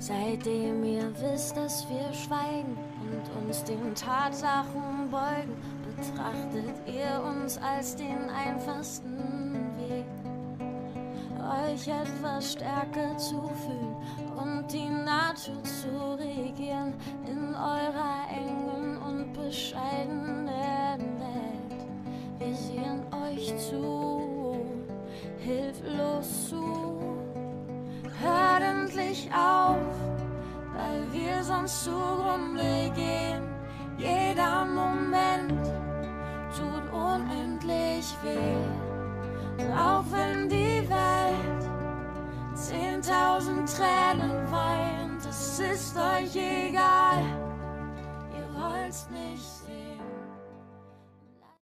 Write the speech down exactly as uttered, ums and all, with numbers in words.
Seitdem ihr wisst, dass wir schweigen und uns den Tatsachen beugen, betrachtet ihr uns als den einfachsten Weg, euch etwas stärker zu fühlen und die Natur zu regieren in eurer engen und bescheidenen Welt. Wir sehen euch zu, hilflos zu. Hört endlich auf, weil wir sonst zugrunde gehen. Jeder Moment tut unendlich weh. Und auch wenn die Welt zehntausend Tränen weint, es ist euch egal.